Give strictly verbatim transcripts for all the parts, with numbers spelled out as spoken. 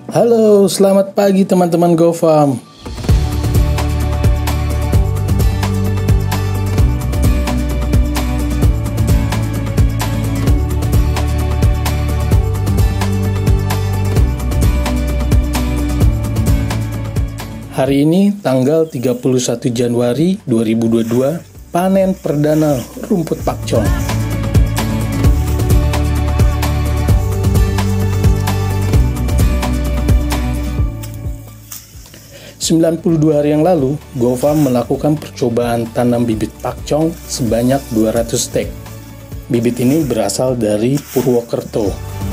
Halo, selamat pagi teman-teman GoFarm. Hari ini tanggal tiga puluh satu Januari dua ribu dua puluh dua, panen perdana rumput pakcong. sembilan puluh dua hari yang lalu, GoFarm melakukan percobaan tanam bibit pakcong sebanyak dua ratus stek. Bibit ini berasal dari Purwokerto.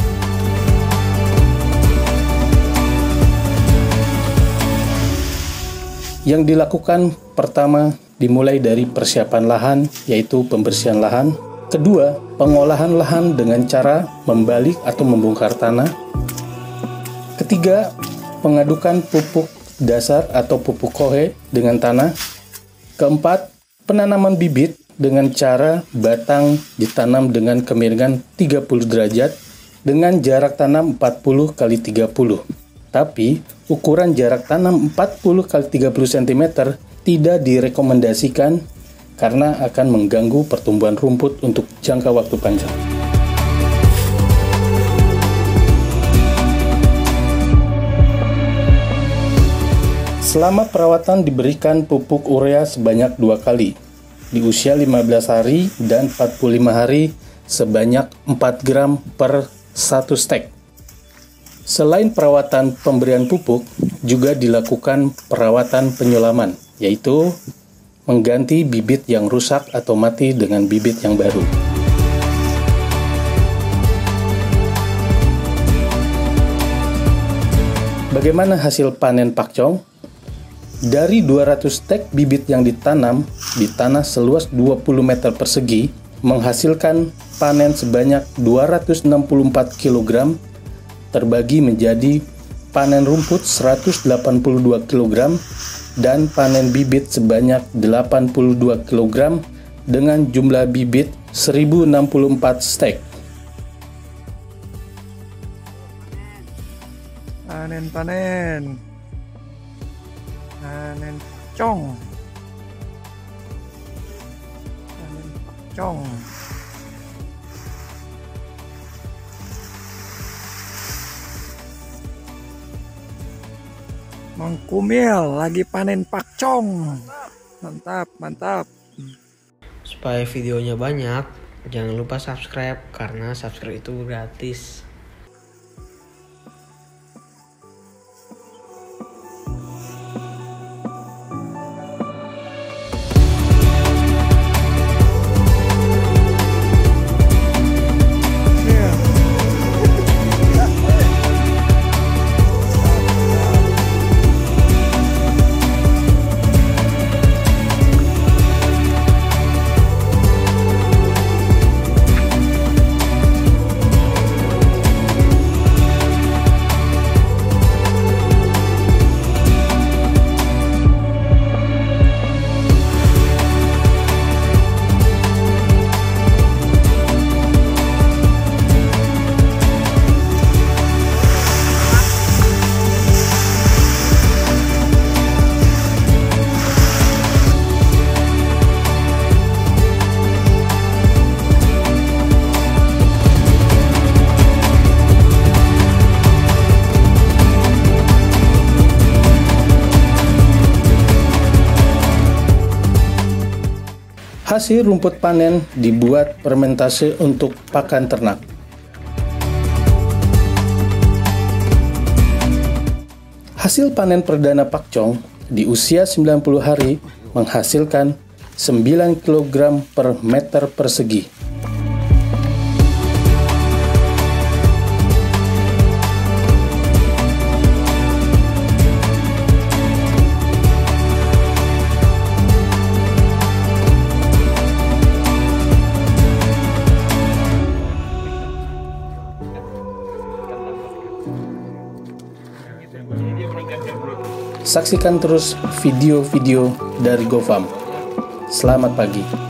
Yang dilakukan pertama dimulai dari persiapan lahan, yaitu pembersihan lahan. Kedua, pengolahan lahan dengan cara membalik atau membongkar tanah. Ketiga, pengadukan pupuk dasar atau pupuk kohe dengan tanah. Keempat, penanaman bibit dengan cara batang ditanam dengan kemiringan tiga puluh derajat dengan jarak tanam empat puluh kali tiga puluh. Tapi, ukuran jarak tanam empat puluh kali tiga puluh sentimeter tidak direkomendasikan karena akan mengganggu pertumbuhan rumput untuk jangka waktu panjang. Selama perawatan diberikan pupuk urea sebanyak dua kali, di usia lima belas hari dan empat puluh lima hari sebanyak empat gram per satu stek. Selain perawatan pemberian pupuk, juga dilakukan perawatan penyulaman, yaitu mengganti bibit yang rusak atau mati dengan bibit yang baru. Bagaimana hasil panen pakcong? Dari dua ratus stek bibit yang ditanam di tanah seluas dua puluh meter persegi menghasilkan panen sebanyak dua ratus enam puluh empat kilogram terbagi menjadi panen rumput seratus delapan puluh dua kilogram dan panen bibit sebanyak delapan puluh dua kilogram dengan jumlah bibit seribu enam puluh empat stek. Panen-panen. Panen pakcong. Panen pakcong. Mengkumil lagi panen pakcong. Mantap, mantap. Supaya videonya banyak, jangan lupa subscribe karena subscribe itu gratis. Hasil rumput panen dibuat fermentasi untuk pakan ternak. Hasil panen perdana pakcong di usia sembilan puluh hari menghasilkan sembilan kilogram per meter persegi. Saksikan terus video-video dari GoFarm. Selamat pagi.